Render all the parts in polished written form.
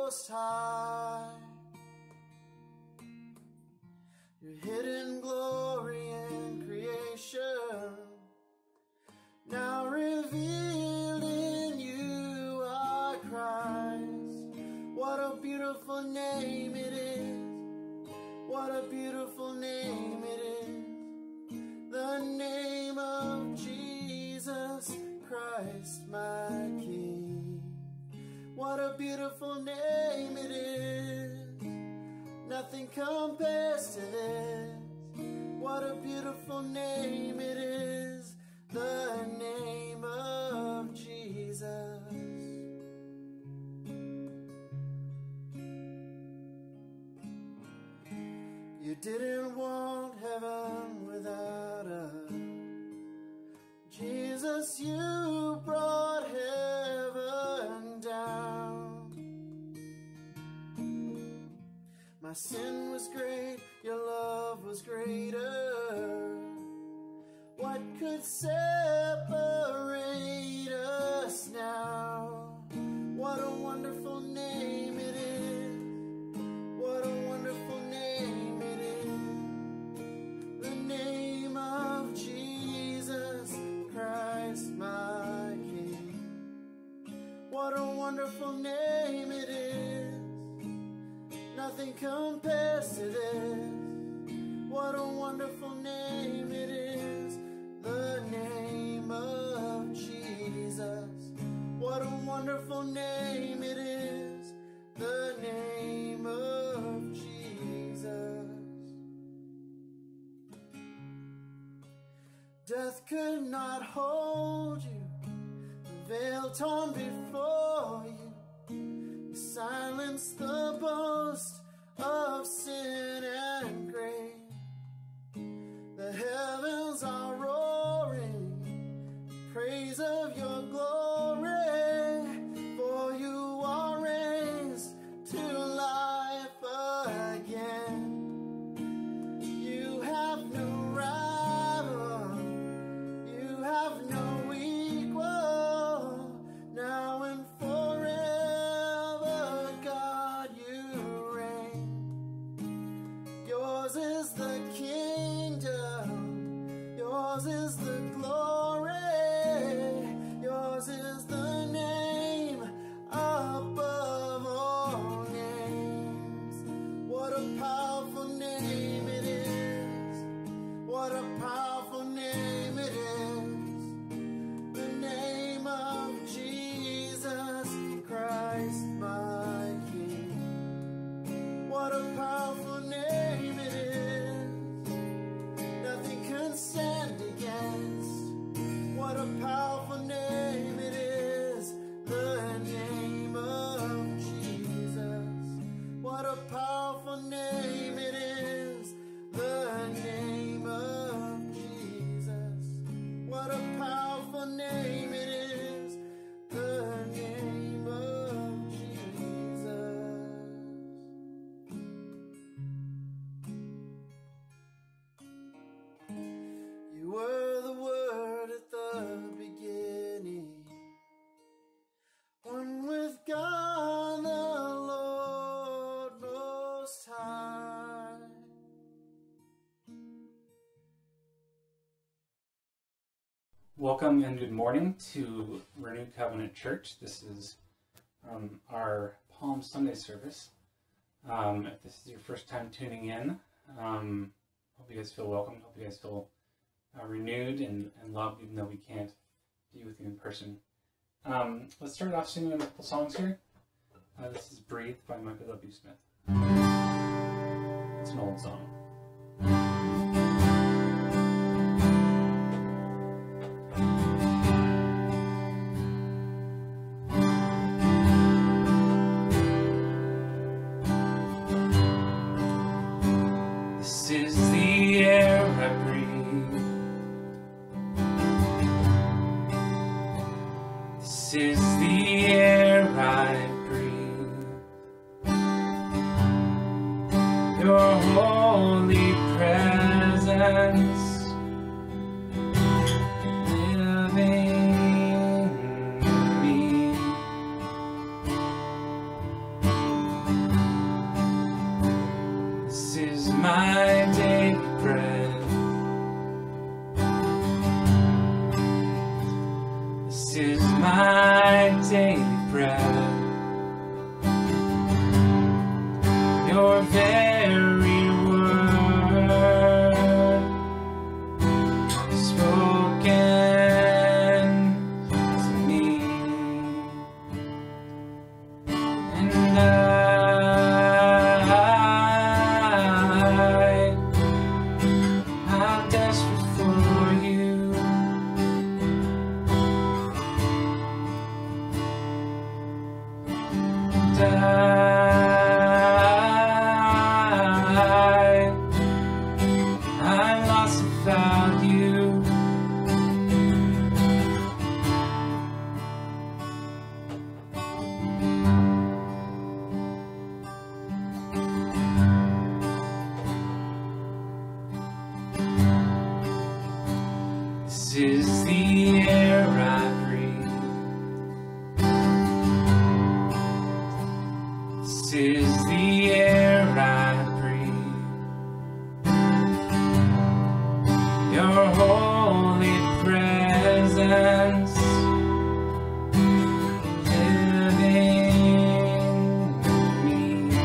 Most High. Your hidden glory in creation, now revealed in you are Christ. What a beautiful name it is. What a beautiful name it is. The name of Jesus Christ, my King. What a beautiful name it is. Nothing compares to this. What a beautiful name it is. The name of Jesus. You didn't want heaven without us. Jesus, you brought heaven down. My sin was great, your love was greater. What could separate us now? What a wonderful name it is. What a wonderful name it is. The name of Jesus Christ, my King. What a wonderful name it is. Nothing compares to this. What a wonderful name it is. The name of Jesus. What a wonderful name it is. The name of Jesus. Death could not hold you. The veil torn before you. Silence the boast of sin and grave. The heavens are roaring, praise of your glory. For you are raised to life again. You have no rival, you have no equal, now and forever. Yours is the kingdom, yours is the glory, yours is the name above all names. What a powerful name it is. What a powerful name it is. The name of Jesus Christ, my King. What a powerful name it is. Nothing can stand against. What a powerful name it is. The name of Jesus. What a powerful name it is. The name of Jesus. What a powerful name it is. The name of Jesus. You were the Word at the beginning, one with God the Lord Most High. Welcome and good morning to Renewed Covenant Church. This is our Palm Sunday service. If this is your first time tuning in, hope you guys feel welcome. Hope you guys feel renewed and loved, even though we can't be with you in person. Let's start off singing a couple songs here. This is Breathe by Michael W. Smith. It's an old song. This is the air I breathe. This is the air I breathe. Your my daily bread. This is my daily bread. Your very word spoken to me, and I'm desperate for you. And I'm lost without you. This is the air I breathe. This is the air I breathe. Your holy presence living with me.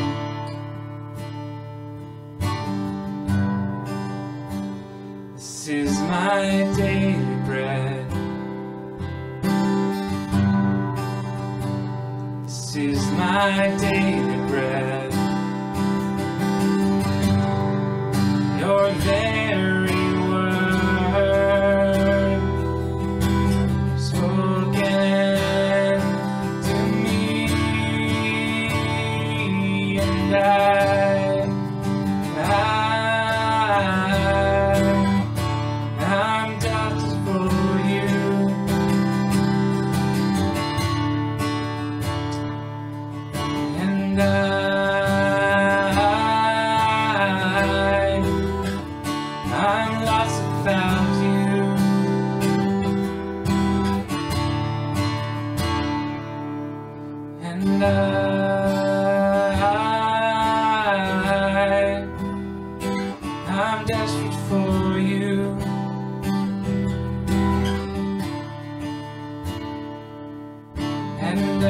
This is my daily bread. This is my daily bread. Your very word spoken to me, and I'm desperate for you. And I'm lost without you. And I'm desperate for you. And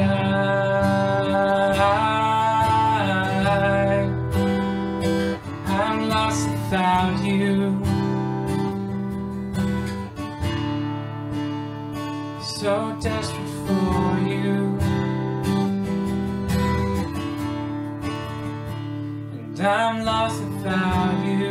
I'm lost without you. So desperate for you. And I'm lost without you.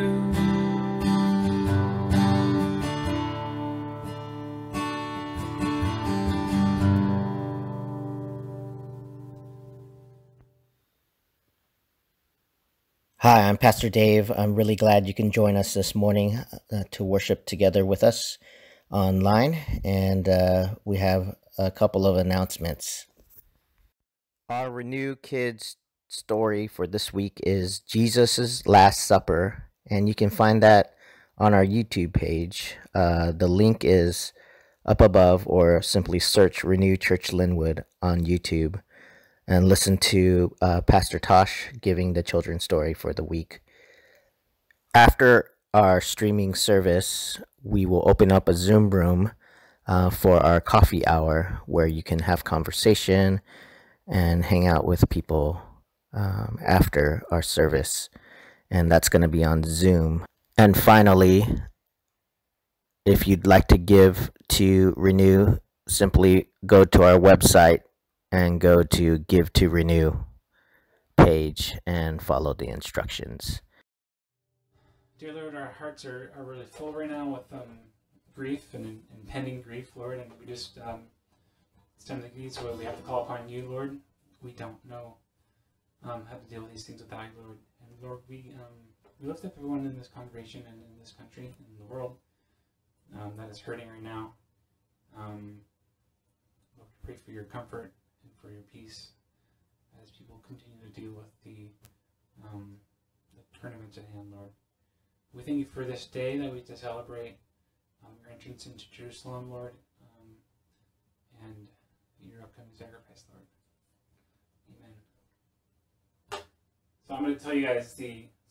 Hi, I'm Pastor Dave. I'm really glad you can join us this morning to worship together with us online. And we have a couple of announcements. Our Renew Kids story for this week is Jesus' Last Supper. And you can find that on our YouTube page. The link is up above, or simply search Renew Church Linwood on YouTube and listen to Pastor Tosh giving the children's story for the week. After our streaming service, we will open up a Zoom room for our coffee hour, where you can have conversation and hang out with people after our service. And that's going to be on Zoom. And finally, if you'd like to give to Renew, simply go to our website and go to Give to Renew page and follow the instructions. Dear Lord, our hearts are really full right now with grief and impending grief, Lord, and we just, it's time like these where we have to call upon you, Lord. We don't know how to deal with these things without you, Lord. And Lord, we lift up everyone in this congregation and in this country and in the world that is hurting right now. Lord, we pray for your comfort and for your peace as people continue to deal with the tournaments at hand, Lord. We thank you for this day that we get to celebrate your entrance into Jerusalem, Lord, and your upcoming sacrifice, Lord. Amen. So I'm going to tell you guys the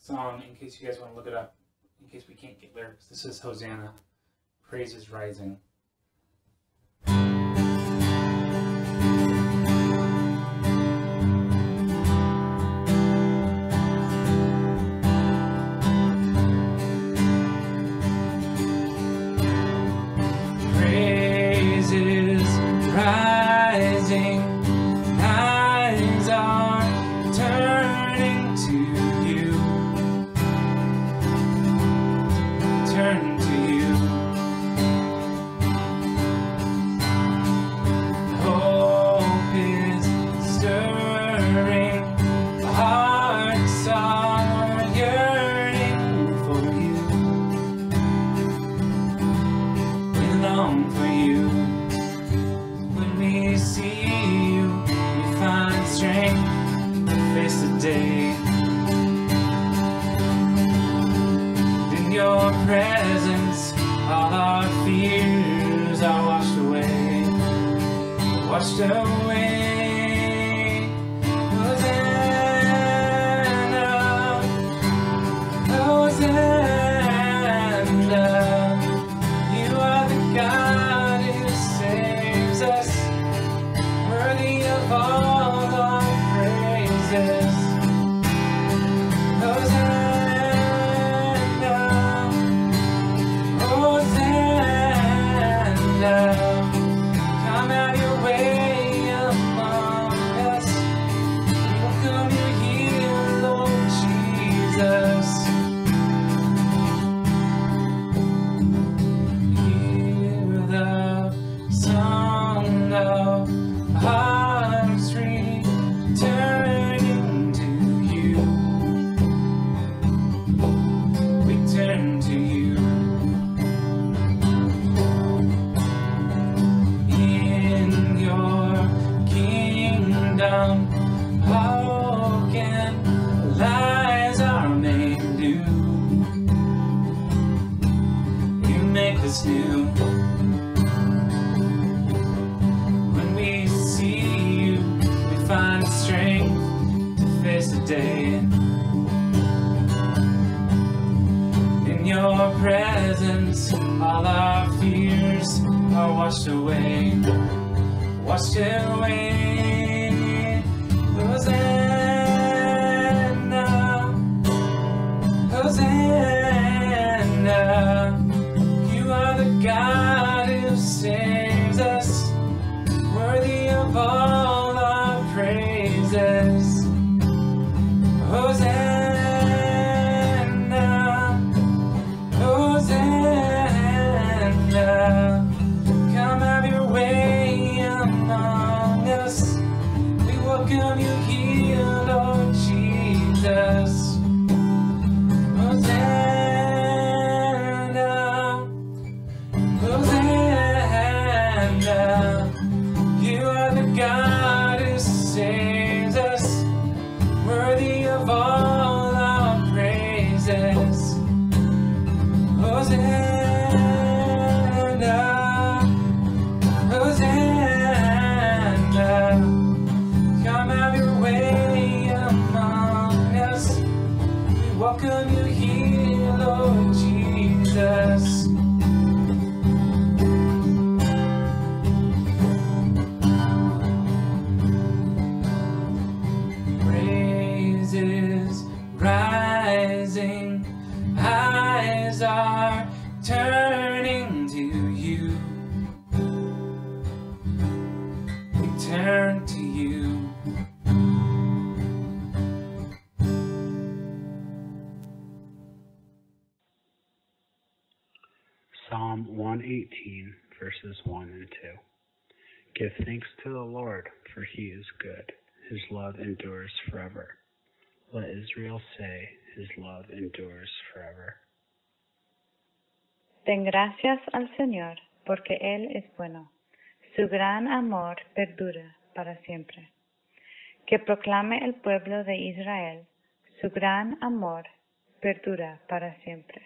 song, in case you guys want to look it up, in case we can't get lyrics. This is Hosanna, Praise is Rising. Praise is rising, eyes are turning to you, turn to you. Hope is stirring, hearts are yearning for you, we long for you. When we see you, we find strength to face the day. In your presence, all our fears are washed away, washed away. Hosanna, Hosanna, you are the God who saves us, worthy of all our praises. Hosanna, Hosanna, come have your way among us. We welcome you here, Lord Jesus. Hear the song of hearts returning to you. We turn to you. In your kingdom, broken lies are made new. You make us new. When we see you, we find strength to face the day. In your presence, all our fears are washed away, washed away. Hosanna, Hosanna, you are the God who saves us, worthy of all our praises. Hosanna, Hosanna, come have your way among us. We welcome you here, Lord Jesus. Hosanna, Hosanna, you are the God who saves us, worthy of all our praises. Hosanna, Hosanna, come have your way among us. We welcome you here, Lord Jesus. Praise is rising, eyes are turning to you. We turn to you. Psalm 118, verses 1 and 2. Give thanks to the Lord, for he is good. His love endures forever. Let Israel say, his love endures forever. Den gracias al Señor, porque Él es bueno. Su gran amor perdura para siempre. Que proclame el pueblo de Israel, su gran amor perdura para siempre.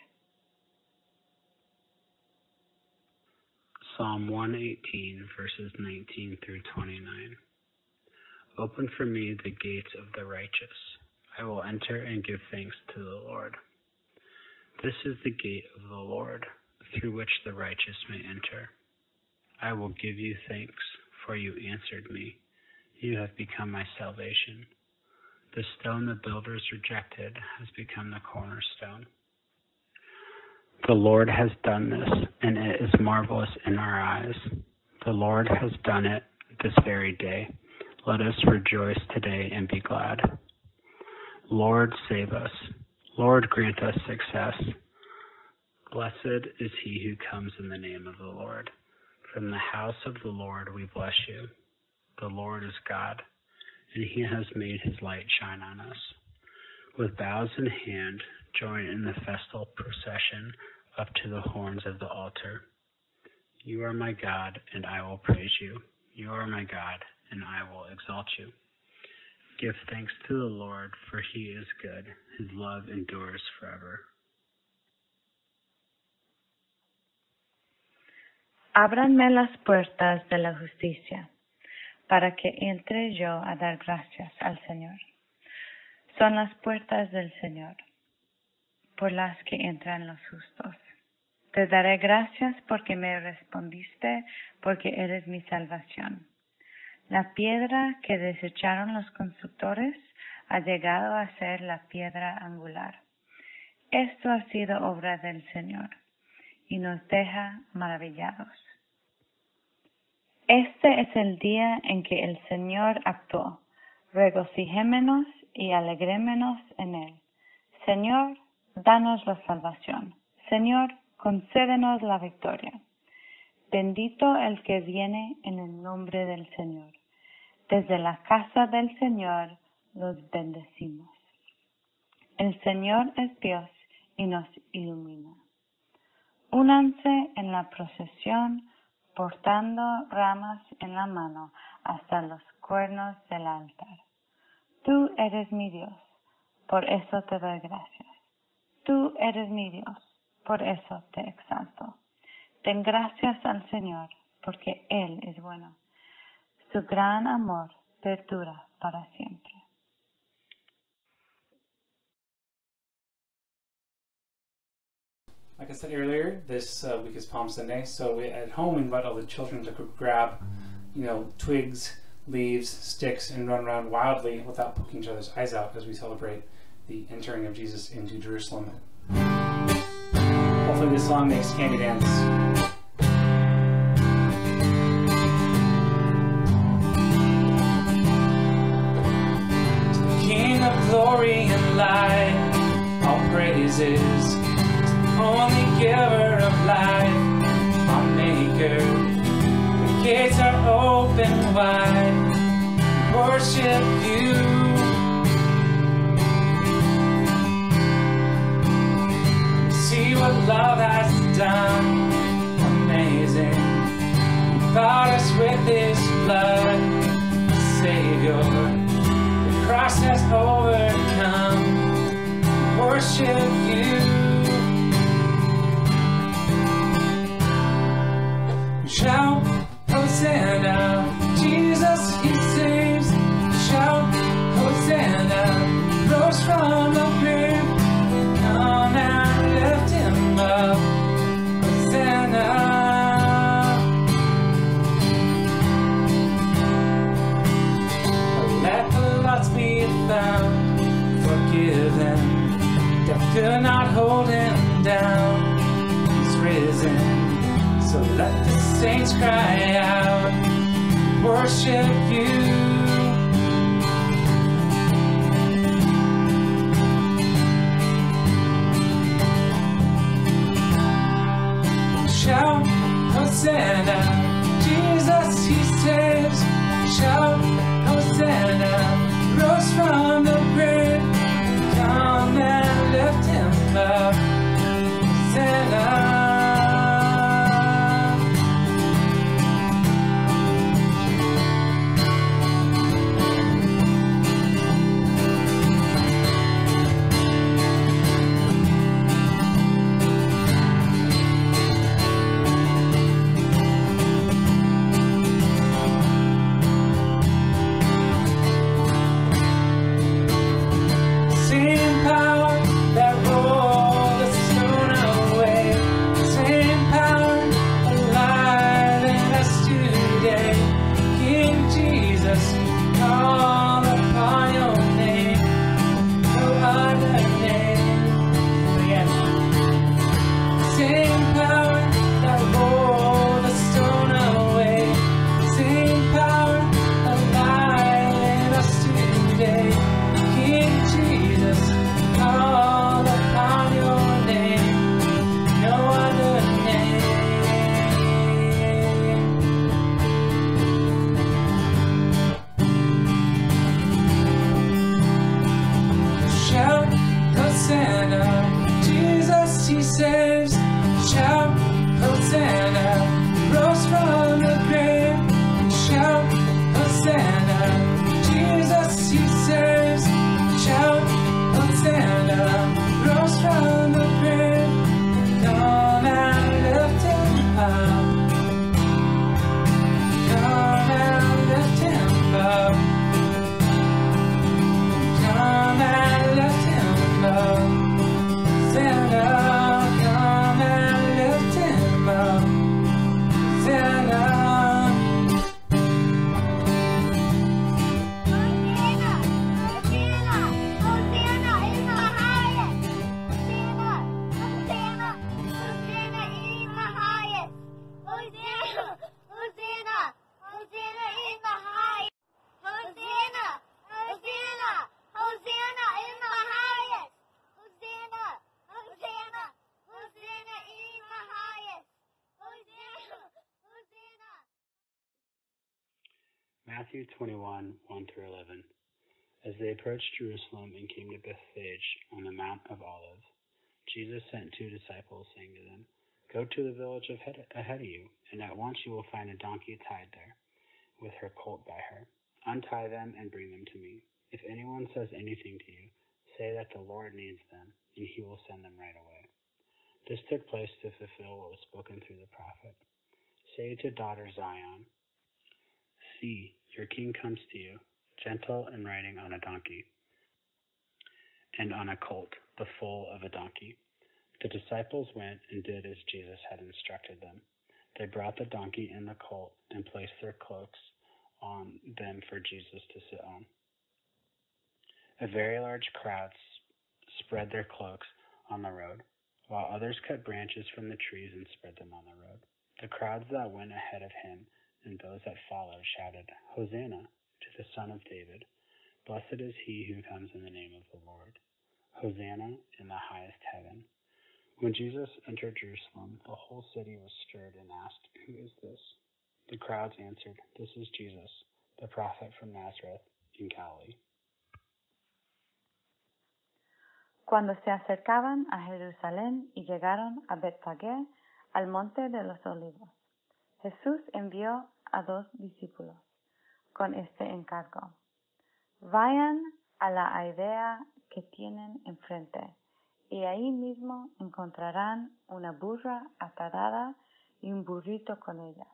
Psalm 118, verses 19 through 29. Open for me the gates of the righteous. I will enter and give thanks to the Lord. This is the gate of the Lord, through which the righteous may enter. I will give you thanks, for you answered me. You have become my salvation. The stone the builders rejected has become the cornerstone. The Lord has done this, and it is marvelous in our eyes. The Lord has done it this very day. Let us rejoice today and be glad. Lord, save us. Lord, grant us success. Blessed is he who comes in the name of the Lord. From the house of the Lord we bless you. The Lord is God, and he has made his light shine on us. With bows in hand, join in the festal procession up to the horns of the altar. You are my God, and I will praise you. You are my God, and I will exalt you. Give thanks to the Lord, for he is good. His love endures forever. Ábranme las puertas de la justicia, para que entre yo a dar gracias al Señor. Son las puertas del Señor, por las que entran los justos. Te daré gracias porque me respondiste, porque eres mi salvación. La piedra que desecharon los constructores ha llegado a ser la piedra angular. Esto ha sido obra del Señor, y nos deja maravillados. Este es el día en que el Señor actuó. Regocijémonos y alegrémonos en él. Señor, danos la salvación. Señor, concédenos la victoria. Bendito el que viene en el nombre del Señor. Desde la casa del Señor los bendecimos. El Señor es Dios y nos ilumina. Únanse en la procesión portando ramas en la mano hasta los cuernos del altar. Tú eres mi Dios, por eso te doy gracias. Tú eres mi Dios, por eso te exalto. Den gracias al Señor, porque Él es bueno. Su gran amor perdura para siempre. Like I said earlier, this week is Palm Sunday, so at home we invite all the children to grab, twigs, leaves, sticks, and run around wildly without poking each other's eyes out as we celebrate the entering of Jesus into Jerusalem. Hopefully this song makes candy dance. To the King of glory and light, all praises. Only giver of life, our maker. The gates are open wide. Worship you. See what love has done. Amazing. He bought us with his blood. Savior. The cross has overcome. Worship you. Shout, Hosanna, Jesus he saves. Shout, Hosanna, rose from the grave. Come and lift him up, Hosanna. Let the lost be found, forgiven. Death could not hold him down. He's risen. So let the saints cry out, worship you. Shout, Hosanna, Jesus he saves. Shout, Hosanna, rose from the grave. Come and lift him up, Hosanna. Jesus, he saves. Shout, Hosanna, rose from the grave. Shout, Hosanna, Jesus, he saves. Shout, Hosanna, rose from the grave. Come and lift him up. Come and lift him up. Come and lift him up. Stand up. Come and lift him up. Stand up. Matthew 21, 1 through 11. As they approached Jerusalem and came to Bethphage on the Mount of Olives, Jesus sent 2 disciples, saying to them, "Go to the village ahead of you, and at once you will find a donkey tied there, with her colt by her. Untie them and bring them to me. If anyone says anything to you, say that the Lord needs them, and he will send them right away." This took place to fulfill what was spoken through the prophet. "Say to daughter Zion, see, your king comes to you, gentle and riding on a donkey, and on a colt, the foal of a donkey." The disciples went and did as Jesus had instructed them. They brought the donkey and the colt and placed their cloaks on them for Jesus to sit on. A very large crowd spread their cloaks on the road, while others cut branches from the trees and spread them on the road. The crowds that went ahead of him and those that followed shouted, "Hosanna to the Son of David. Blessed is he who comes in the name of the Lord. Hosanna in the highest heaven." When Jesus entered Jerusalem, the whole city was stirred and asked, "Who is this?" The crowds answered, "This is Jesus, the prophet from Nazareth in Galilee." Cuando se acercaban a Jerusalén y llegaron a Betfagé, al monte de los olivos, Jesús envió a 2 discípulos con este encargo: vayan a la aldea que tienen enfrente, y ahí mismo encontrarán una burra atada y un burrito con ella.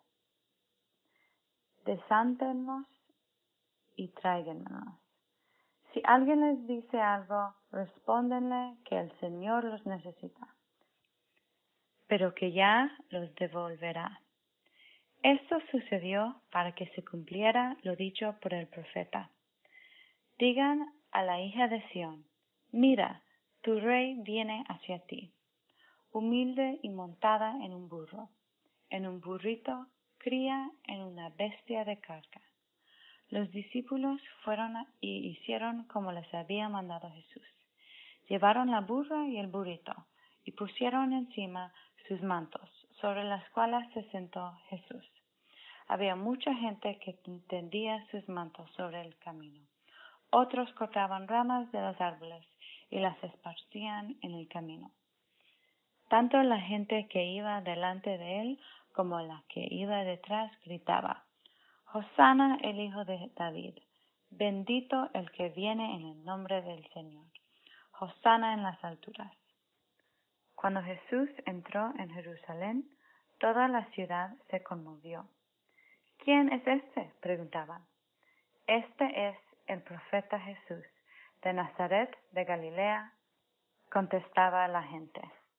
Desátenlos y tráiganlos. Si alguien les dice algo, respóndenle que el Señor los necesita, pero que ya los devolverá. Esto sucedió para que se cumpliera lo dicho por el profeta: digan a la hija de Sión, mira, tu rey viene hacia ti, humilde y montada en un burro, en un burrito, cría en una bestia de carga. Los discípulos fueron y hicieron como les había mandado Jesús. Llevaron la burra y el burrito, y pusieron encima sus mantos, sobre las cuales se sentó Jesús. Había mucha gente que tendía sus mantos sobre el camino. Otros cortaban ramas de los árboles y las esparcían en el camino. Tanto la gente que iba delante de él como la que iba detrás gritaba: Hosanna, el Hijo de David, bendito el que viene en el nombre del Señor. Hosanna en las alturas. Cuando Jesús entró en Jerusalén, toda la ciudad se conmovió. ¿Quién es este?, preguntaban. Este es el profeta Jesús, de Nazaret de Galilea, contestaba la gente.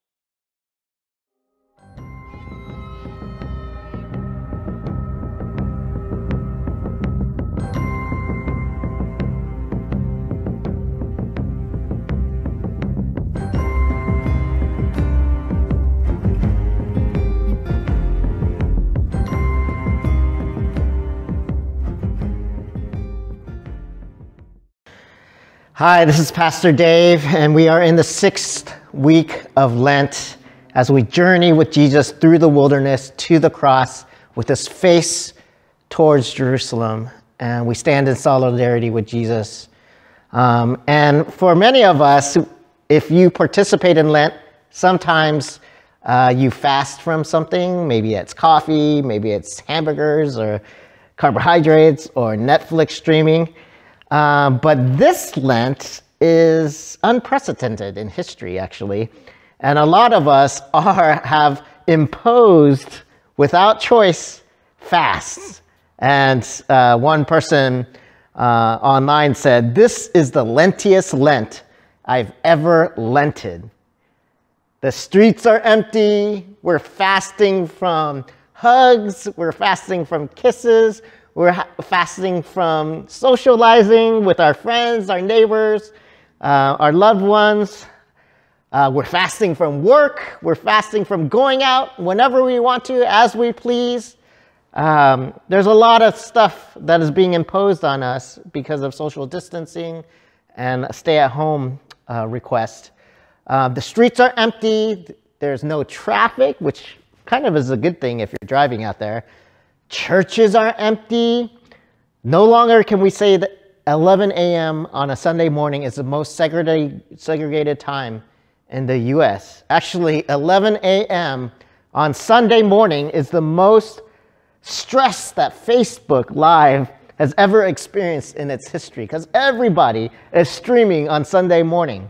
Hi, this is Pastor Dave, and we are in the 6th week of Lent as we journey with Jesus through the wilderness to the cross with his face towards Jerusalem, and we stand in solidarity with Jesus. And for many of us, if you participate in Lent Sometimes you fast from something. Maybe it's coffee, maybe it's hamburgers or carbohydrates or Netflix streaming. But this Lent is unprecedented in history, actually. And a lot of us have imposed, without choice, fasts. And one person online said, "This is the lentiest Lent I've ever lented." The streets are empty. We're fasting from hugs. We're fasting from kisses. We're fasting from socializing with our friends, our neighbors, our loved ones. We're fasting from work. We're fasting from going out whenever we want to, as we please. There's a lot of stuff that is being imposed on us because of social distancing and a stay-at-home request. The streets are empty. There's no traffic, which kind of is a good thing if you're driving out there. Churches are empty. No longer can we say that 11 a.m. on a Sunday morning is the most segregated time in the U.S. Actually, 11 a.m. on Sunday morning is the most stress that Facebook Live has ever experienced in its history, because everybody is streaming on Sunday morning.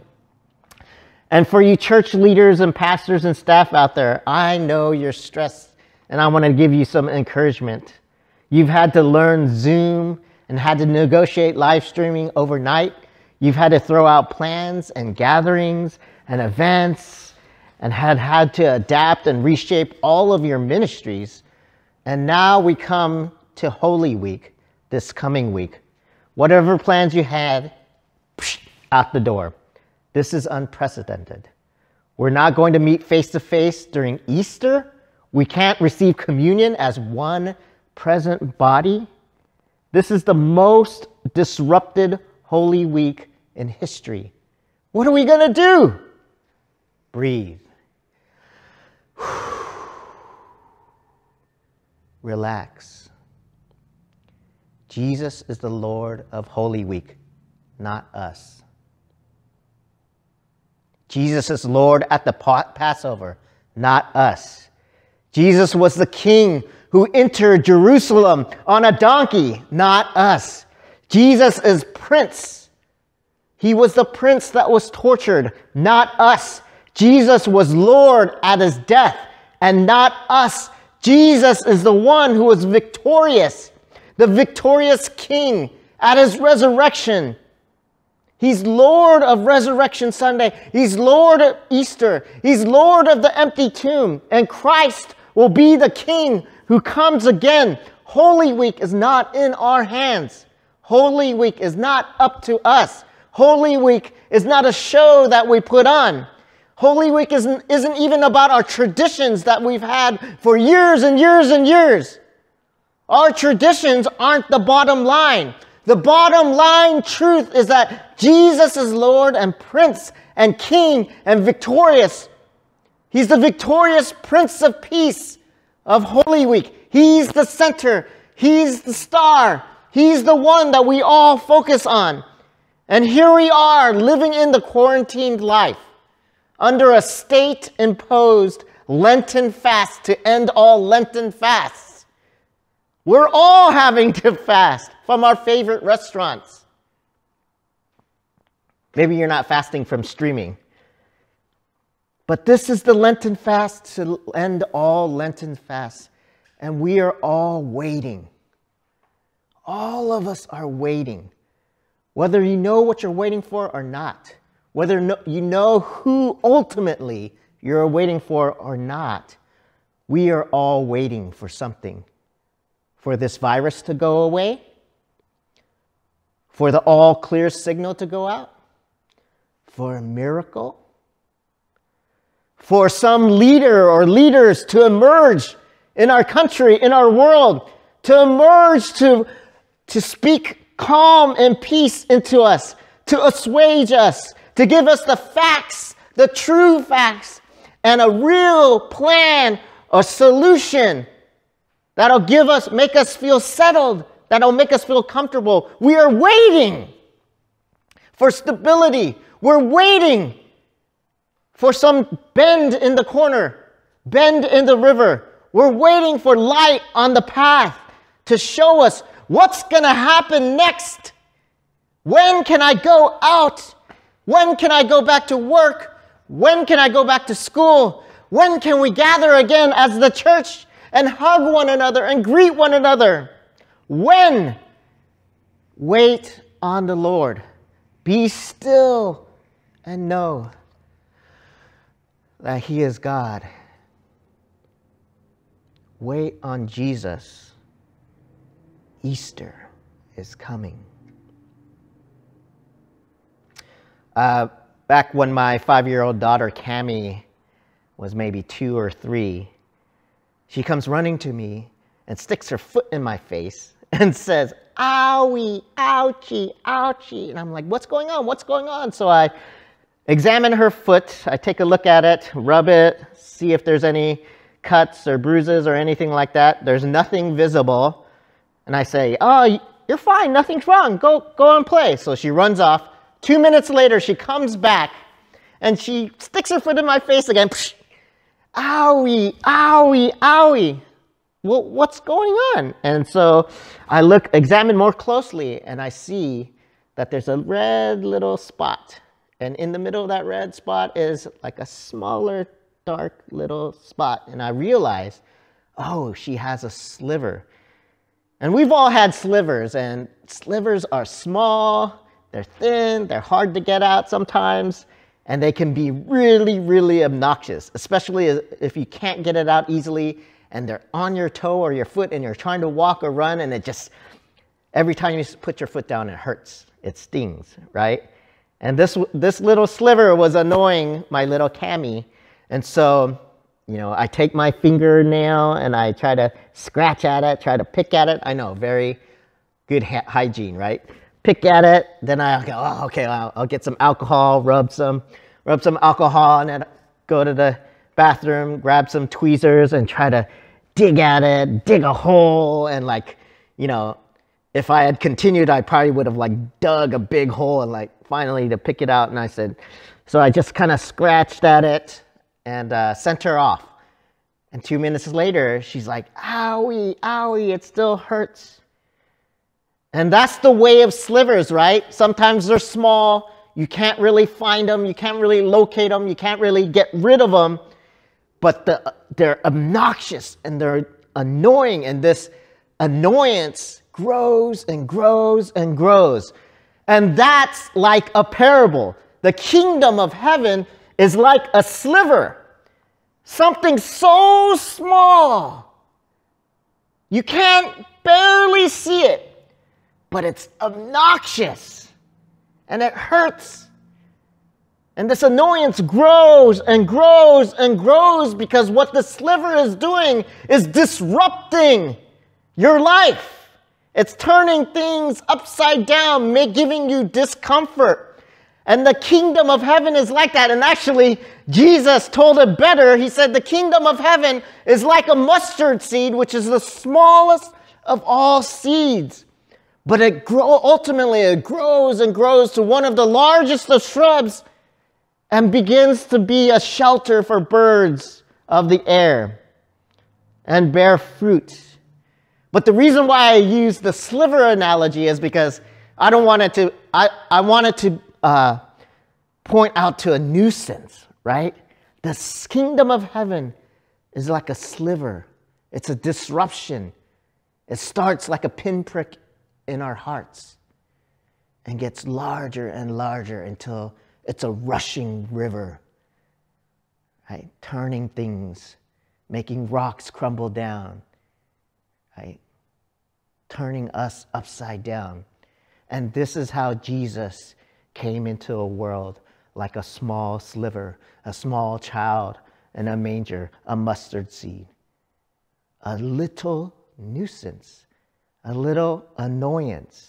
And for you church leaders and pastors and staff out there, I know you're stressed, and I want to give you some encouragement. You've had to learn Zoom and had to negotiate live streaming overnight. You've had to throw out plans and gatherings and events and had to adapt and reshape all of your ministries. And now we come to Holy Week, this coming week. Whatever plans you had, out the door. This is unprecedented. We're not going to meet face-to-face during Easter. We can't receive communion as one present body. This is the most disrupted Holy Week in history. What are we going to do? Breathe. Relax. Jesus is the Lord of Holy Week, not us. Jesus is Lord at the Passover, not us. Jesus was the King who entered Jerusalem on a donkey, not us. Jesus is Prince. He was the Prince that was tortured, not us. Jesus was Lord at his death, and not us. Jesus is the one who was victorious, the victorious King at his resurrection. He's Lord of Resurrection Sunday. He's Lord of Easter. He's Lord of the empty tomb. And Christ will be the King who comes again. Holy Week is not in our hands. Holy Week is not up to us. Holy Week is not a show that we put on. Holy Week isn't even about our traditions that we've had for years and years and years. Our traditions aren't the bottom line. The bottom line truth is that Jesus is Lord and Prince and King and victorious. He's the victorious Prince of Peace of Holy Week. He's the center. He's the star. He's the one that we all focus on. And here we are living in the quarantined life under a state-imposed Lenten fast to end all Lenten fasts. We're all having to fast from our favorite restaurants. Maybe you're not fasting from streaming. But this is the Lenten fast to end all Lenten fasts. And we are all waiting. All of us are waiting. Whether you know what you're waiting for or not. Whether you know who ultimately you're waiting for or not. We are all waiting for something. For this virus to go away. For the all clear signal to go out. For a miracle. For some leader or leaders to emerge in our country, in our world, to emerge to speak calm and peace into us, to assuage us, to give us the facts, the true facts, and a real plan, a solution that'll make us feel settled, that'll make us feel comfortable. We are waiting for stability. We're waiting for some bend in the corner, bend in the river. We're waiting for light on the path to show us what's going to happen next. When can I go out? When can I go back to work? When can I go back to school? When can we gather again as the church and hug one another and greet one another? When? Wait on the Lord. Be still and know that He is God. Wait on Jesus. Easter is coming. Back when my 5-year-old daughter, Cammie, was maybe 2 or 3, she comes running to me and sticks her foot in my face and says, "Owie, ouchie, ouchie." And I'm like, what's going on? What's going on? So I examine her foot. I take a look at it, rub it, see if there's any cuts or bruises or anything like that. There's nothing visible. And I say, "Oh, you're fine. Nothing's wrong. Go and play." So she runs off. 2 minutes later, she comes back and she sticks her foot in my face again. Psh, "Owie, owie, owie." Well, what's going on? And so I examine more closely, and I see that there's a red little spot. And in the middle of that red spot is like a smaller, dark little spot. And I realize, oh, she has a sliver. And we've all had slivers, and slivers are small, they're thin, they're hard to get out sometimes, and they can be really, really obnoxious, especially if you can't get it out easily and they're on your toe or your foot and you're trying to walk or run, and it just, every time you put your foot down, it hurts. It stings, right? And this little sliver was annoying my little Cammie. And so, I take my fingernail and I try to scratch at it, try to pick at it. I know, very good hygiene, right? Pick at it, then I'll go, oh, okay, I'll get some alcohol, rub some alcohol, and then go to the bathroom, grab some tweezers and try to dig at it, dig a hole, and if I had continued, I probably would have dug a big hole and finally to pick it out. And I said, so I just kind of scratched at it and sent her off. And 2 minutes later, she's like, "Owie, owie, it still hurts." And that's the way of slivers, right? Sometimes they're small. You can't really find them. You can't really locate them. You can't really get rid of them. But they're obnoxious and they're annoying. And this annoyance grows and grows and grows. And that's like a parable. The kingdom of heaven is like a sliver. Something so small. You can't barely see it. But it's obnoxious. And it hurts. And this annoyance grows and grows and grows because what the sliver is doing is disrupting your life. It's turning things upside down, giving you discomfort. And the kingdom of heaven is like that. And actually, Jesus told it better. He said the kingdom of heaven is like a mustard seed, which is the smallest of all seeds. But ultimately it grows and grows to one of the largest of shrubs and begins to be a shelter for birds of the air and bear fruit. But the reason why I use the sliver analogy is because I don't want it to, I wanted to point out to a nuisance, right? The kingdom of heaven is like a sliver. It's a disruption. It starts like a pinprick in our hearts and gets larger and larger until it's a rushing river, right? Turning things, making rocks crumble down, right? Turning us upside down. And this is how Jesus came into a world like a small sliver, a small child in a manger, a mustard seed. A little nuisance, a little annoyance,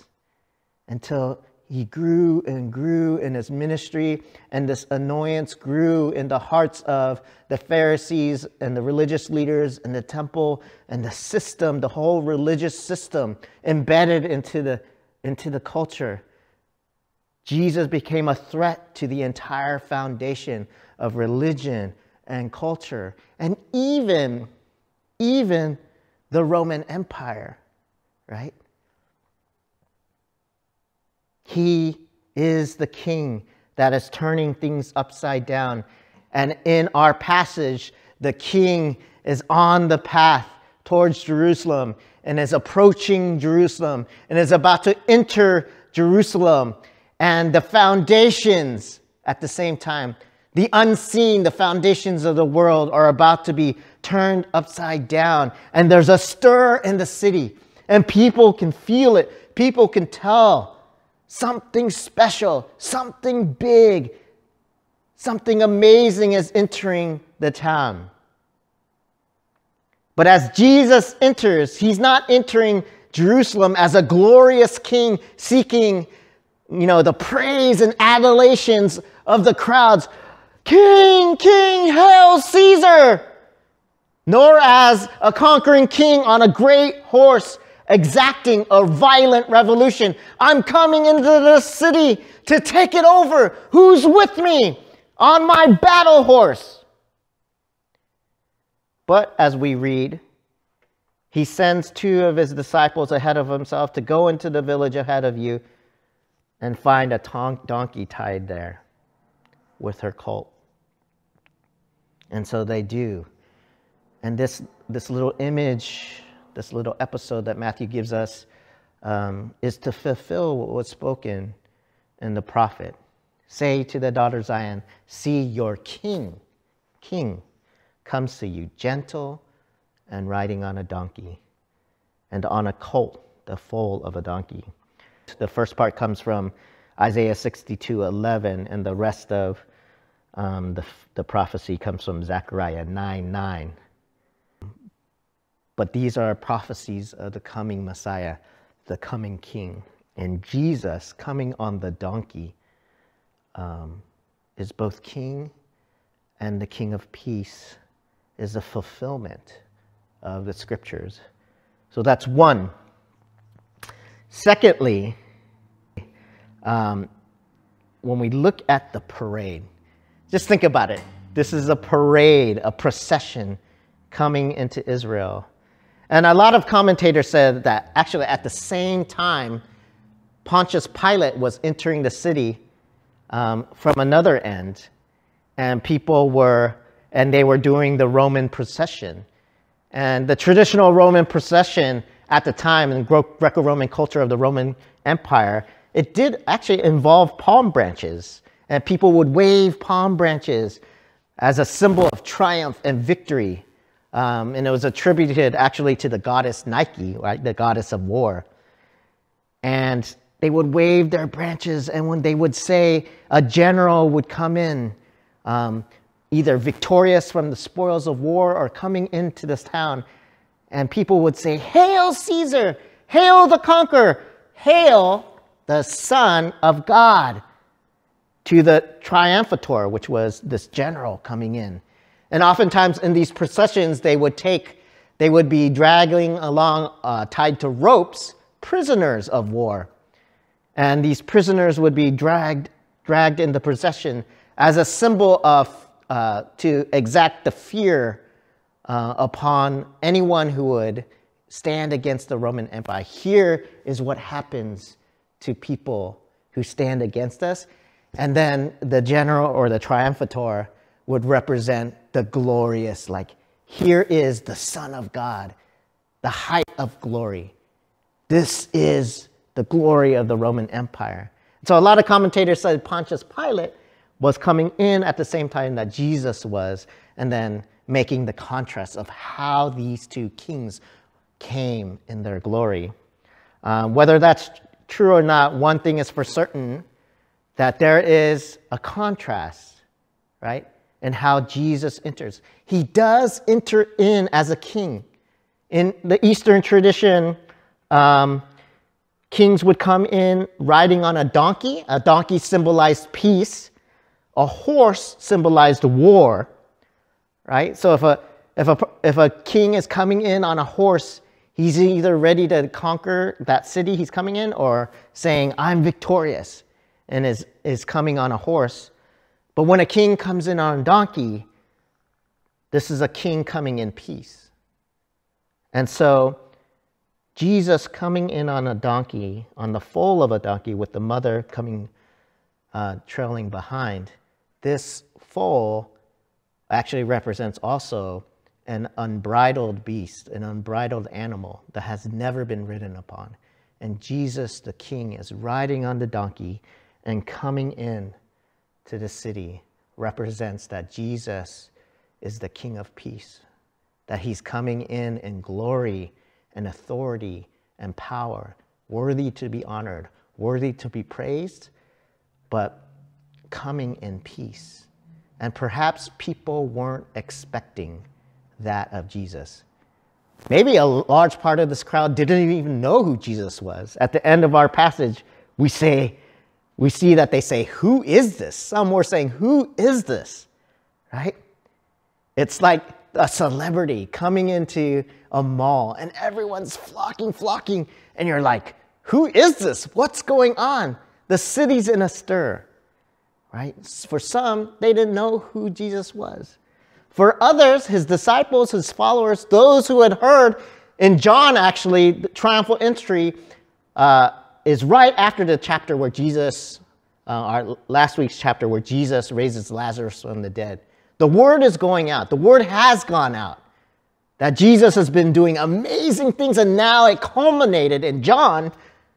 until he grew and grew in his ministry, and this annoyance grew in the hearts of the Pharisees and the religious leaders in the temple and the system, the whole religious system embedded into the culture. Jesus became a threat to the entire foundation of religion and culture, and even the Roman Empire, right? He is the king that is turning things upside down. And in our passage, the king is on the path towards Jerusalem and is approaching Jerusalem and is about to enter Jerusalem. And the foundations at the same time, the unseen, the foundations of the world are about to be turned upside down. And there's a stir in the city, and people can feel it. People can tell something special, something big, something amazing is entering the town. But as Jesus enters, he's not entering Jerusalem as a glorious king seeking, the praise and adulations of the crowds. King, King, hail Caesar! Nor as a conquering king on a great horse exacting a violent revolution. I'm coming into the city to take it over. Who's with me on my battle horse? But as we read, he sends 2 of his disciples ahead of himself to go into the village ahead of you and find a donkey tied there with her colt. And so they do. And this little image, this little episode that Matthew gives us is to fulfill what was spoken in the prophet. Say to the daughter Zion, see your king comes to you, gentle and riding on a donkey, and on a colt, the foal of a donkey. The first part comes from Isaiah 62:11, and the rest of the prophecy comes from Zechariah 9:9. But these are prophecies of the coming Messiah, the coming King. And Jesus coming on the donkey is both King and the King of Peace, is a fulfillment of the scriptures. So that's one. Secondly, when we look at the parade, just think about it. This is a parade, a procession coming into Israel. And a lot of commentators said that actually at the same time, Pontius Pilate was entering the city from another end, and they were doing the Roman procession. And the traditional Roman procession at the time in Greco-Roman culture of the Roman Empire, it did actually involve palm branches. And people would wave palm branches as a symbol of triumph and victory. And it was attributed actually to the goddess Nike, right? The goddess of war. And they would wave their branches, and when they would say a general would come in, either victorious from the spoils of war or coming into this town, and people would say, "Hail Caesar! Hail the conqueror! Hail the Son of God!" to the triumphator, which was this general coming in. And oftentimes in these processions, they would be dragging along, tied to ropes, prisoners of war. And these prisoners would be dragged in the procession as a symbol of to exact the fear upon anyone who would stand against the Roman Empire. Here is what happens to people who stand against us. And then the general or the triumphator would represent the glorious, like, here is the Son of God, the height of glory. This is the glory of the Roman Empire. So a lot of commentators said Pontius Pilate was coming in at the same time that Jesus was, and then making the contrast of how these two kings came in their glory. Whether that's true or not, one thing is for certain, that there is a contrast, right, in how Jesus enters. He does enter in as a king. In the Eastern tradition, kings would come in riding on a donkey. A donkey symbolized peace. A horse symbolized war, right? So if a king is coming in on a horse, he's either ready to conquer that city he's coming in or saying, I'm victorious. and is coming on a horse. But when a king comes in on a donkey, this is a king coming in peace. And so Jesus coming in on a donkey, on the foal of a donkey, with the mother coming, trailing behind, this foal actually represents also an unbridled beast, an unbridled animal that has never been ridden upon. And Jesus, the king, is riding on the donkey and coming in to the city, represents that Jesus is the King of peace, that he's coming in glory and authority and power, worthy to be honored, worthy to be praised, but coming in peace. And perhaps people weren't expecting that of Jesus. Maybe a large part of this crowd didn't even know who Jesus was. At the end of our passage, we see that they say, "Who is this?" Some were saying, "Who is this?" Right? It's like a celebrity coming into a mall and everyone's flocking, and you're like, "Who is this? What's going on?" The city's in a stir, right? For some, they didn't know who Jesus was. For others, his disciples, his followers, those who had heard, in John actually, the triumphal entry is right after the chapter where Jesus, our last week's chapter where Jesus raises Lazarus from the dead. The word is going out. The word has gone out that Jesus has been doing amazing things, and now it culminated in John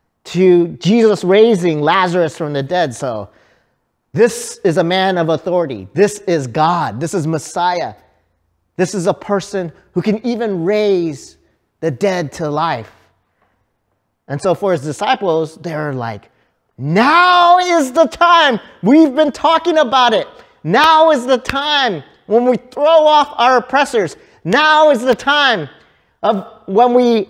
to Jesus raising Lazarus from the dead. So this is a man of authority. This is God. This is Messiah. This is a person who can even raise the dead to life. And so for his disciples, they're like, now is the time. We've been talking about it. Now is the time when we throw off our oppressors. Now is the time of when we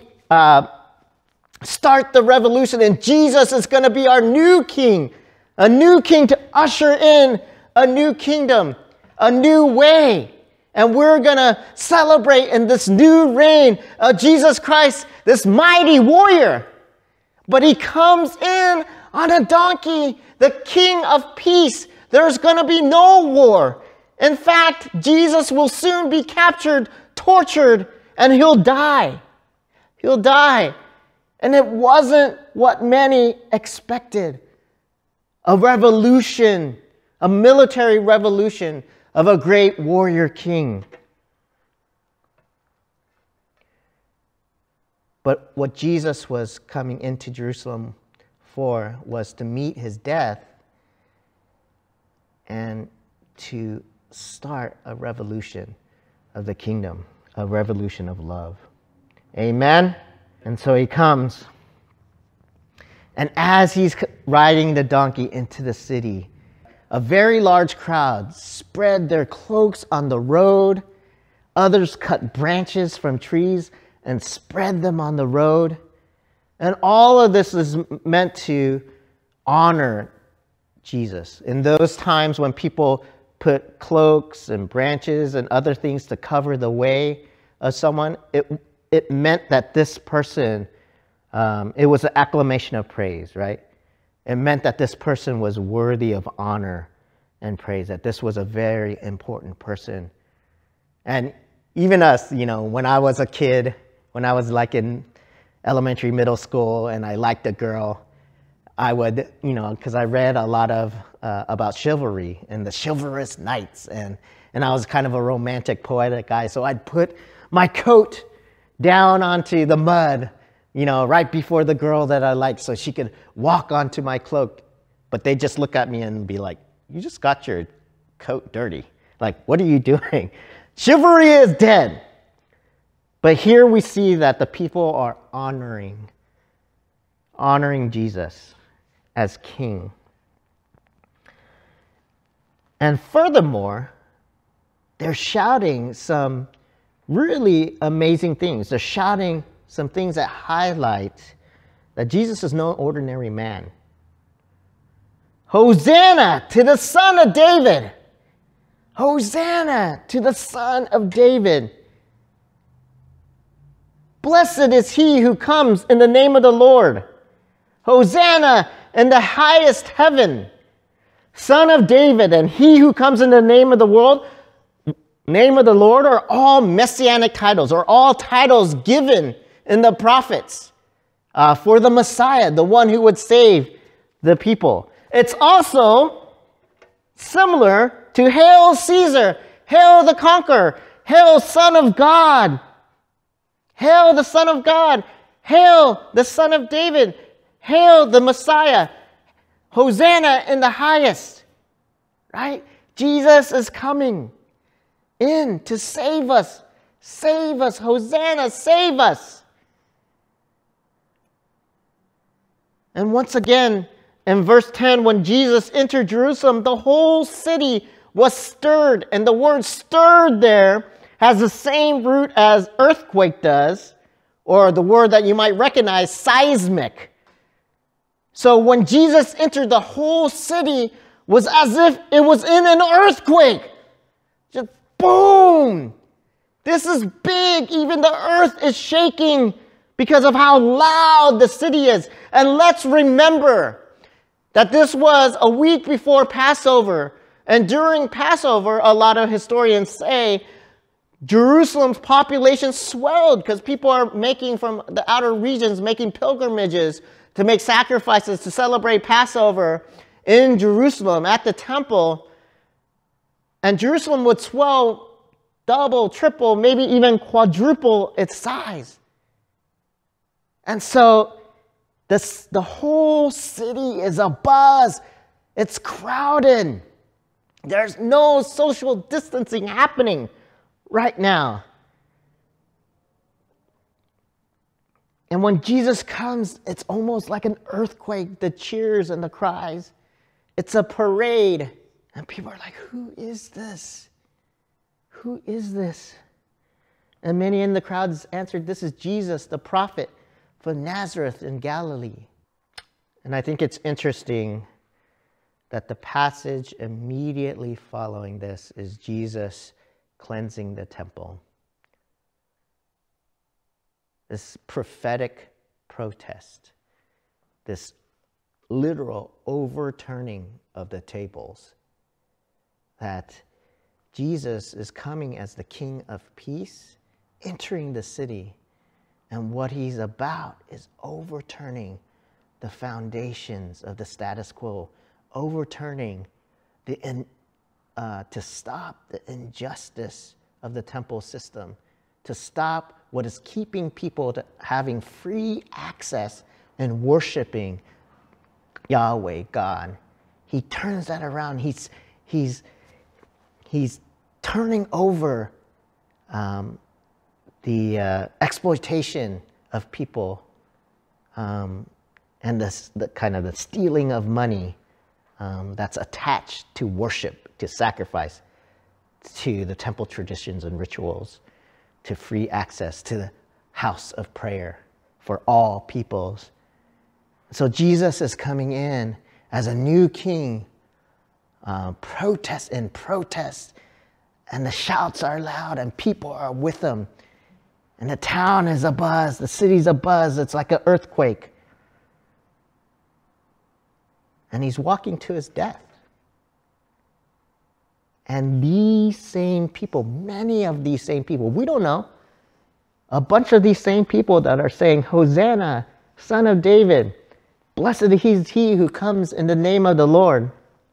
start the revolution, and Jesus is going to be our new king. A new king to usher in a new kingdom, a new way. And we're going to celebrate in this new reign of Jesus Christ, this mighty warrior. But he comes in on a donkey, the King of peace. There's going to be no war. In fact, Jesus will soon be captured, tortured, and he'll die. He'll die. And it wasn't what many expected. A revolution, a military revolution of a great warrior king. But what Jesus was coming into Jerusalem for was to meet his death and to start a revolution of the kingdom, a revolution of love. Amen? And so he comes. And as he's riding the donkey into the city, a very large crowd spread their cloaks on the road. Others cut branches from trees and spread them on the road. And all of this is meant to honor Jesus. In those times when people put cloaks and branches and other things to cover the way of someone, it meant that this person, it was an acclamation of praise, right? It meant that this person was worthy of honor and praise, that this was a very important person. And even us, when I was a kid, when I was like in elementary, middle school, and I liked a girl, I would, because I read a lot of about chivalry and the chivalrous knights, and I was kind of a romantic, poetic guy, so I'd put my coat down onto the mud, right before the girl that I liked, so she could walk onto my cloak. But they just look at me and be like, "You just got your coat dirty. Like, what are you doing?" Chivalry is dead. But here we see that the people are honoring Jesus as king. And furthermore, they're shouting some really amazing things. They're shouting some things that highlight that Jesus is no ordinary man. Hosanna to the Son of David. Hosanna to the Son of David. Blessed is he who comes in the name of the Lord. Hosanna in the highest heaven, Son of David, and he who comes in the name of the Lord are all messianic titles, or all titles given in the prophets for the Messiah, the one who would save the people. It's also similar to Hail Caesar, Hail the Conqueror, Hail Son of God, Hail the Son of God, Hail the Son of David, Hail the Messiah, Hosanna in the highest, right? Jesus is coming in to save us, Hosanna, save us. And once again, in verse 10, when Jesus entered Jerusalem, the whole city was stirred. And the word stirred there has the same root as earthquake does, or the word that you might recognize, seismic. So when Jesus entered, the whole city was as if it was in an earthquake. Just boom! This is big. Even the earth is shaking because of how loud the city is. And let's remember that this was a week before Passover. And during Passover, a lot of historians say Jerusalem's population swelled because people are making from the outer regions, making pilgrimages to make sacrifices to celebrate Passover in Jerusalem at the temple. And Jerusalem would swell double, triple, maybe even quadruple its size. And so the whole city is abuzz. It's crowded. There's no social distancing happening right now. And when Jesus comes, it's almost like an earthquake, the cheers and the cries. It's a parade. And people are like, who is this? Who is this? And many in the crowds answered, this is Jesus, the prophet from Nazareth in Galilee. And I think it's interesting that the passage immediately following this is Jesus cleansing the temple. This prophetic protest, this literal overturning of the tables, that Jesus is coming as the King of Peace, entering the city, and what he's about is overturning the foundations of the status quo, overturning to stop the injustice of the temple system, to stop what is keeping people to having free access and worshiping Yahweh, God. He turns that around. He's turning over the exploitation of people and the kind of the stealing of money that's attached to worship, to sacrifice, to the temple traditions and rituals, to free access to the house of prayer for all peoples. So Jesus is coming in as a new king, protest, and the shouts are loud and people are with him. And the town is abuzz, the city's abuzz, it's like an earthquake. And he's walking to his death. And these same people, many of these same people, we don't know, a bunch of these same people that are saying, Hosanna, Son of David, blessed is he who comes in the name of the Lord.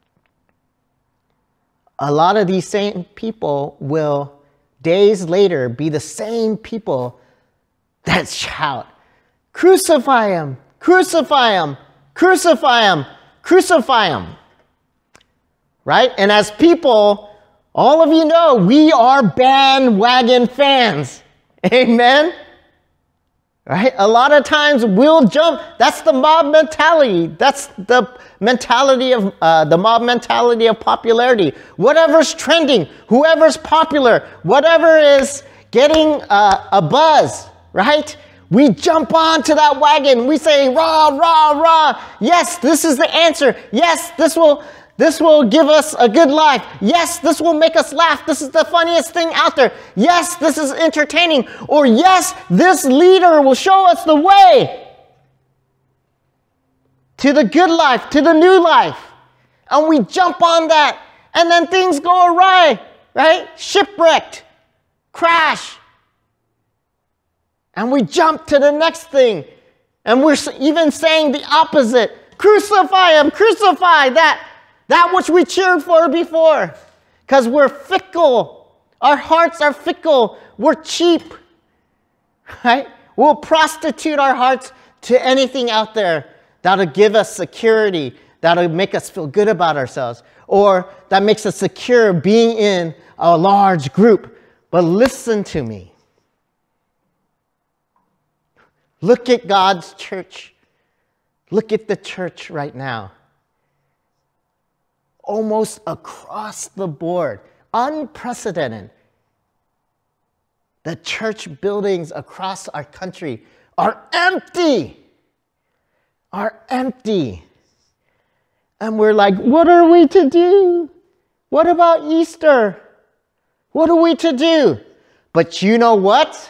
A lot of these same people will, days later, be the same people that shout, crucify him, crucify him, crucify him, crucify him. Right? And as people, all of you know, we are bandwagon fans. Amen? Right? A lot of times we'll jump. That's the mob mentality. That's the mentality of the mob mentality of popularity. Whatever's trending, whoever's popular, whatever is getting a buzz, right? We jump onto that wagon. We say, rah, rah, rah. Yes, this is the answer. Yes, this will give us a good life. Yes, this will make us laugh. This is the funniest thing out there. Yes, this is entertaining. Or yes, this leader will show us the way. to the good life, to the new life. And we jump on that, and then things go awry, right? Shipwrecked, crash. And we jump to the next thing. And we're even saying the opposite. Crucify him, crucify that which we cheered for before. Because we're fickle. Our hearts are fickle. We're cheap. Right? We'll prostitute our hearts to anything out there that'll give us security, that'll make us feel good about ourselves, or that makes us secure being in a large group. But listen to me. Look at God's church. Look at the church right now. Almost across the board, unprecedented. The church buildings across our country are empty. Are empty. And we're like, what are we to do? What about Easter? What are we to do? But you know what?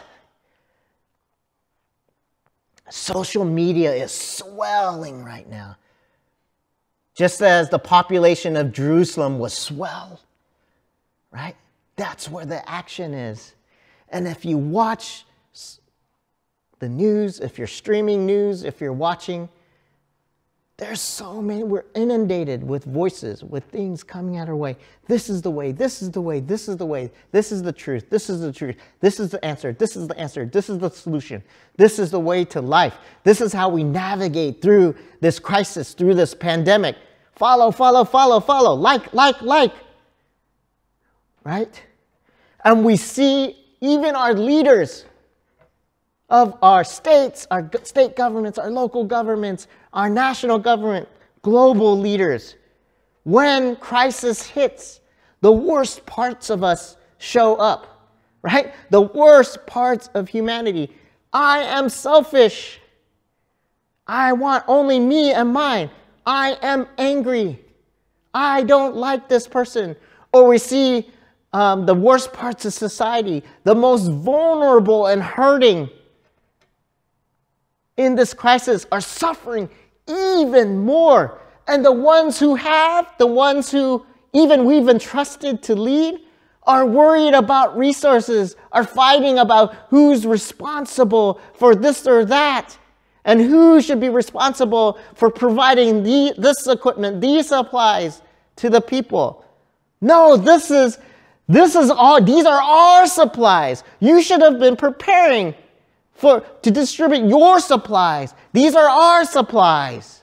Social media is swelling right now. Just as the population of Jerusalem was swelled, right? That's where the action is. And if you watch the news, if you're streaming news, if you're watching, there's so many, we're inundated with voices, with things coming at our way. This is the way, this is the way, this is the way, this is the truth, this is the truth, this is the answer, this is the answer, this is the solution, this is the way to life. This is how we navigate through this crisis, through this pandemic. Follow, follow, follow, follow, like. Right? And we see even our leaders of our states, our state governments, our local governments, our national government, global leaders. When crisis hits, the worst parts of us show up, right? The worst parts of humanity. I am selfish. I want only me and mine. I am angry. I don't like this person. Or we see the worst parts of society, the most vulnerable and hurting in this crisis are suffering even more. And the ones who have, the ones who even we've entrusted to lead, are worried about resources, are fighting about who's responsible for this or that, and who should be responsible for providing this equipment, these supplies to the people. No, these are our supplies. You should have been preparing to distribute your supplies. These are our supplies.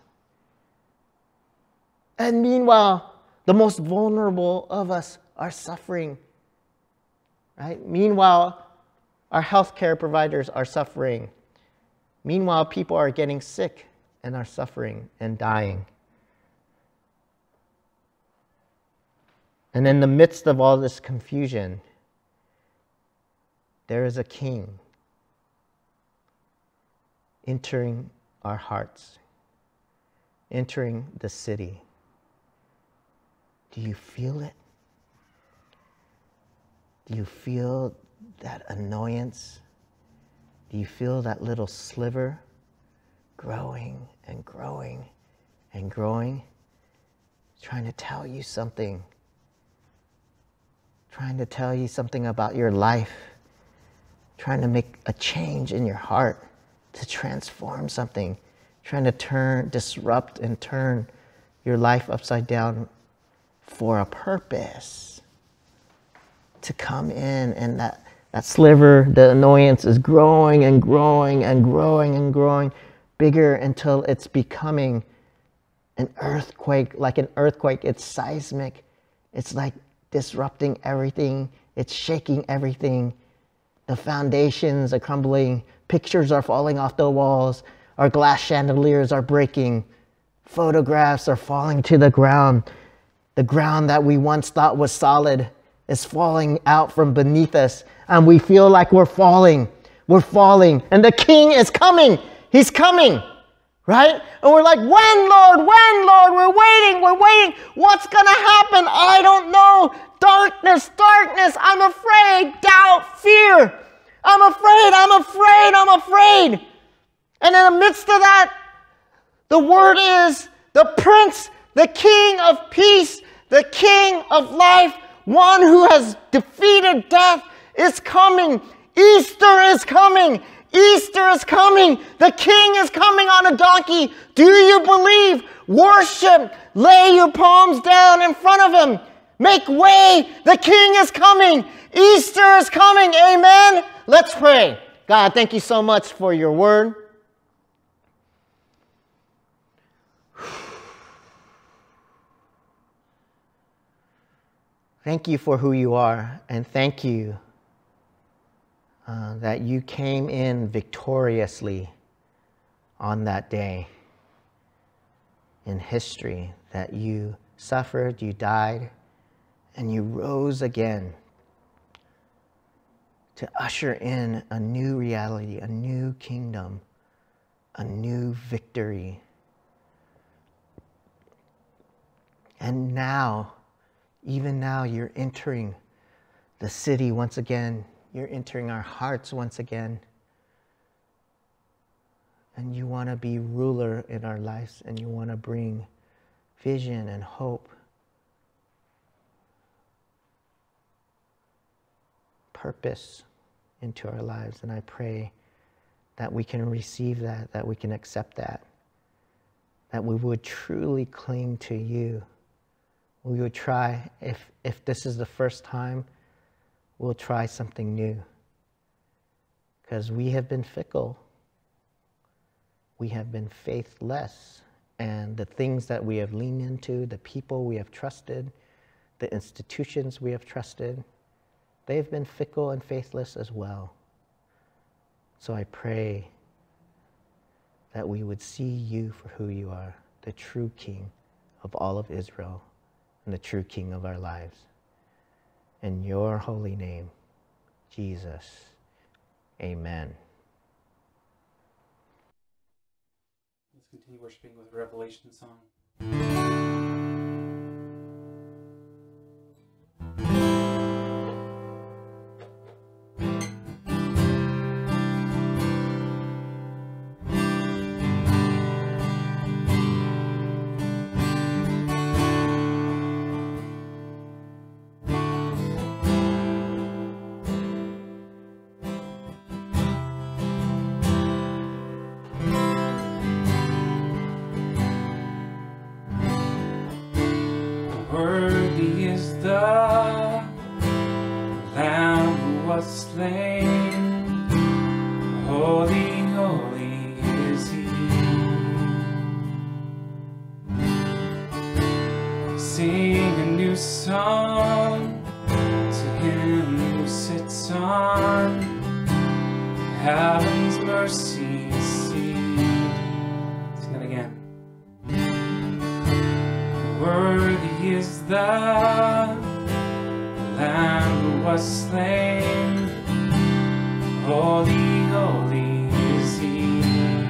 And meanwhile, the most vulnerable of us are suffering. Right? Meanwhile, our healthcare providers are suffering. Meanwhile, people are getting sick and are suffering and dying. And in the midst of all this confusion, there is a king entering our hearts, entering the city. Do you feel it? Do you feel that annoyance? Do you feel that little sliver growing and growing and growing? Trying to tell you something. Trying to tell you something about your life. Trying to make a change in your heart. To transform something. Trying to disrupt and turn your life upside down for a purpose. To come in, and that sliver, the annoyance is growing and growing and growing and growing bigger until it's becoming an earthquake. Like an earthquake, it's seismic. It's like disrupting everything. It's shaking everything. The foundations are crumbling. Pictures are falling off the walls. Our glass chandeliers are breaking. Photographs are falling to the ground. The ground that we once thought was solid is falling out from beneath us. And we feel like we're falling. We're falling. And the king is coming. He's coming. Right? And we're like, when, Lord? When, Lord? We're waiting. We're waiting. What's going to happen? I don't know. Darkness, darkness. I'm afraid. Doubt, fear. I'm afraid. And in the midst of that, The word is the Prince, the King of peace, the King of life, one who has defeated death is coming. Easter is coming. Easter is coming. The King is coming on a donkey. Do you believe? Worship. Lay your palms down in front of him. Make way. The King is coming. Easter is coming. Amen. Let's pray. God, thank you so much for your word. Thank you for who you are, and thank you that you came in victoriously on that day in history, that you suffered, you died, and you rose again to usher in a new reality, a new kingdom, a new victory. And now, even now, you're entering the city once again. You're entering our hearts once again. And you want to be ruler in our lives, and you want to bring vision and hope, purpose into our lives. And I pray that we can receive that, that we can accept that we would truly cling to you. We would try, if this is the first time, we'll try something new. Because we have been fickle. We have been faithless. And the things that we have leaned into, the people we have trusted, the institutions we have trusted, they've been fickle and faithless as well. So I pray that we would see you for who you are, the true King of all of Israel, and the true King of our lives. In your holy name, Jesus, amen. Let's continue worshiping with a Revelation song. Worthy is the Lamb who was slain. Holy, holy is He. Sing a new song to Him who sits on heaven's mercy seat. Sing it again. Worthy is the Lamb who was slain. Holy, holy is He.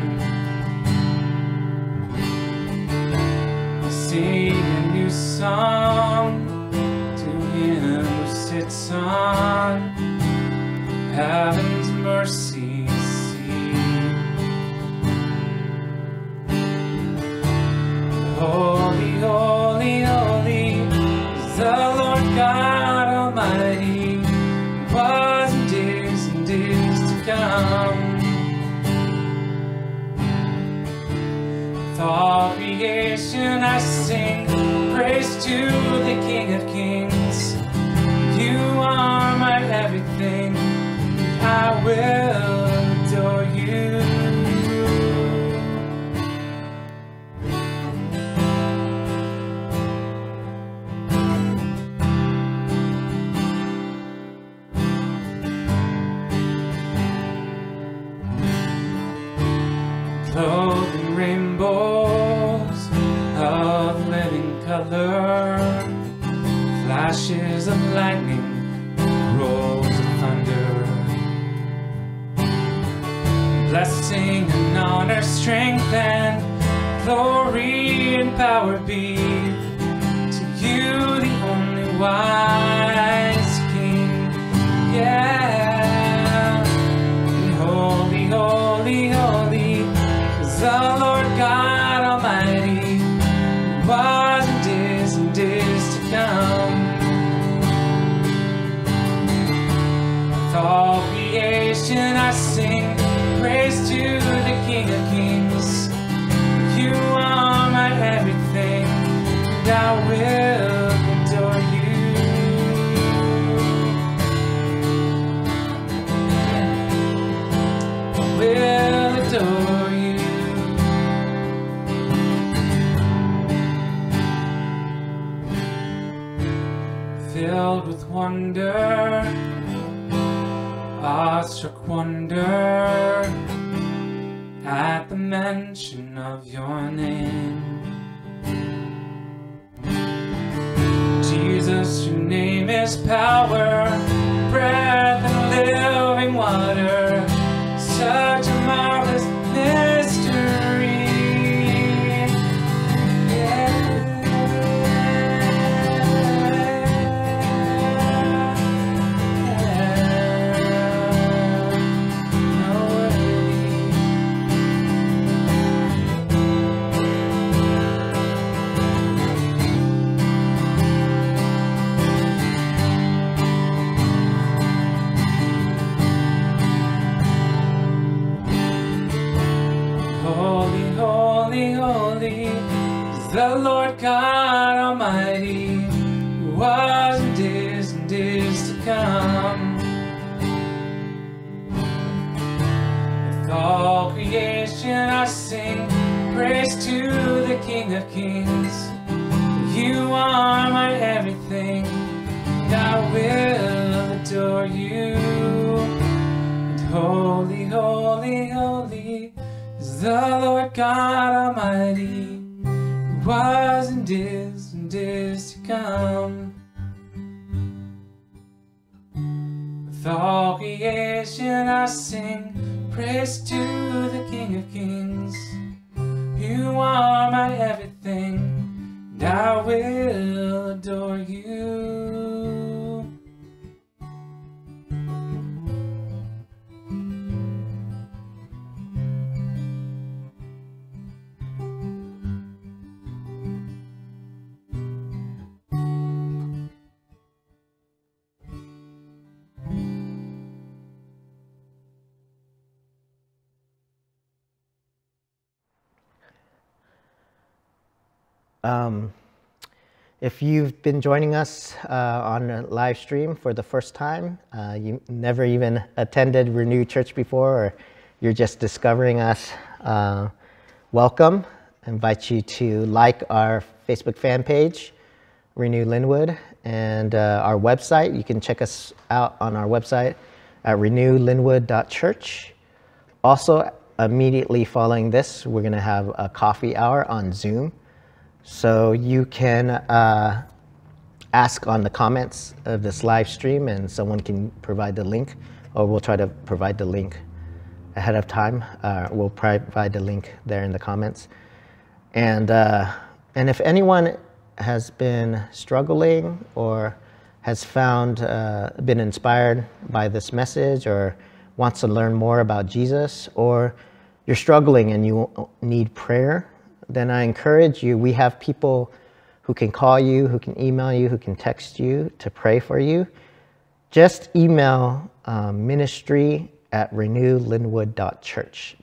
Sing a new song to Him who sits on heaven's mercy seat. Holy, holy, holy is the Lord God Almighty, who was and is to come. With all creation I sing praise to the King of Kings. You are my everything, I will adore you. Clothed in rainbows of living color, flashes of lightning, rolls of thunder. Blessing and honor, strength and glory and power be to you, the only wise King. Yeah, and holy, holy, holy is the Lord God I sing praise to the King of Kings. You are my everything, and I will adore you. I will adore you. Filled with wonder, awestruck wonder at the mention of your name. Jesus, your name is power, breath and living water, such a marvelous mystery. Holy, holy, holy is the Lord God Almighty, who was and is to come. With all creation I sing praise to the King of Kings. You are my everything, and I will adore you. And holy, holy, holy is the Lord God Almighty, who was and is to come. With all creation I sing praise to the King of Kings. You are my everything, and I will adore you. If you've been joining us on a live stream for the first time, you never even attended Renew Church before, or you're just discovering us, welcome. I invite you to like our Facebook fan page, Renew Linwood, and our website. You can check us out on our website at renewlinwood.church. Also, immediately following this, we're going to have a coffee hour on Zoom. So you can ask on the comments of this live stream, and someone can provide the link, or we'll try to provide the link ahead of time. We'll provide the link there in the comments. And if anyone has been struggling or has been inspired by this message, or wants to learn more about Jesus, or you're struggling and you need prayer, then I encourage you, we have people who can call you, who can email you, who can text you to pray for you. Just email ministry@renewlinwood.church,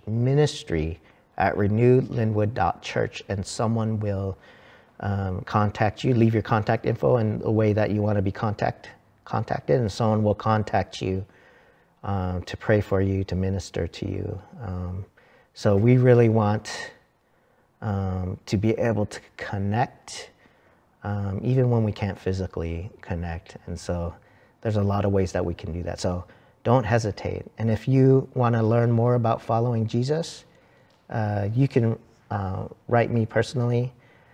ministry@renewlinwood.church, and someone will contact you, leave your contact info and the way that you want to be contacted, and someone will contact you to pray for you, to minister to you. So we really want to be able to connect, even when we can't physically connect. And so there's a lot of ways that we can do that. So don't hesitate. And if you want to learn more about following Jesus, you can write me personally,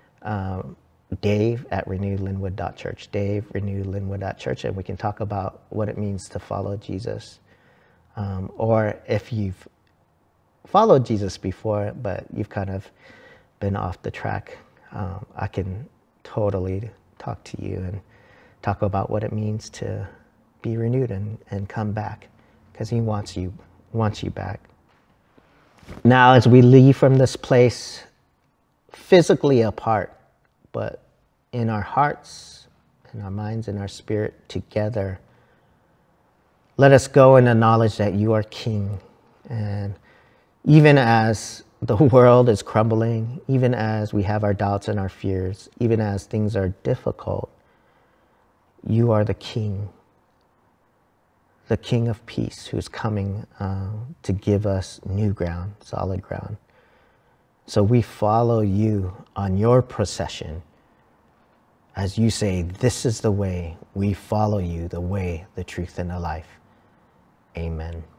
Dave@renewlinwood.church, Dave@renewlinwood.church, and we can talk about what it means to follow Jesus. Or if you've followed Jesus before, but you've kind of been off the track, I can totally talk to you and talk about what it means to be renewed and come back, because he wants you back. Now, as we leave from this place, physically apart, but in our hearts, in our minds, in our spirit, together, Let us go in the knowledge that you are King. And even as the world is crumbling, even as we have our doubts and our fears, even as things are difficult, you are the King of peace, who's coming to give us new ground, solid ground. So we follow you on your procession. As you say, this is the way, we follow you, the way, the truth, and the life. Amen.